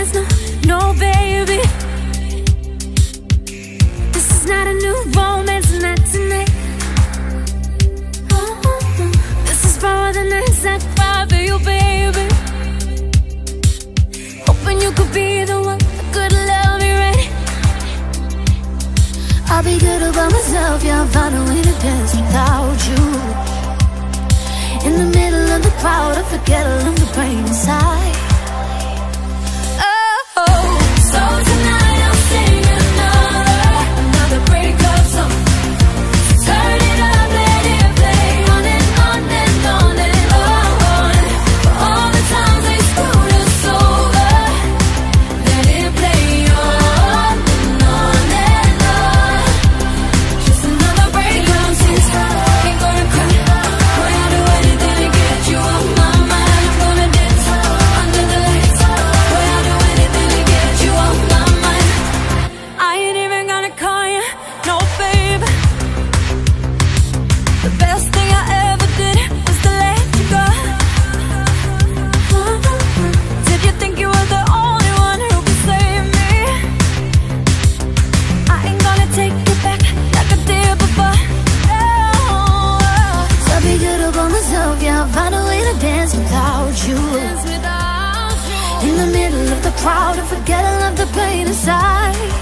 dance, no, no, baby. This is not a new romance, not tonight. This is for the nights I cry for you, baby. Hoping you could be the one that could love me right. I'll be good about myself, yeah, I'll find a way to dance without you. In the middle of the crowd, I forget all of the pain inside. Oh, so tonight I'll sing another breakup song. Turn it up, let it play on and on and on and on. For all the times they screwed us over, let it play on and on and on. Just another breakup song. Ain't gonna cry, boy, I'll do anything to get you off my mind. I'm gonna dance under the lights, boy, I'll do anything to get you off my mind. I ain't even gonna call you, no babe. The best thing I ever did was to let you go. Did you think you were the only one who could save me? I ain't gonna take it back like I did before. So I'll be good about myself, yeah, I'll find a way to dance without you. In the middle of the crowd, I forget all of the pain inside.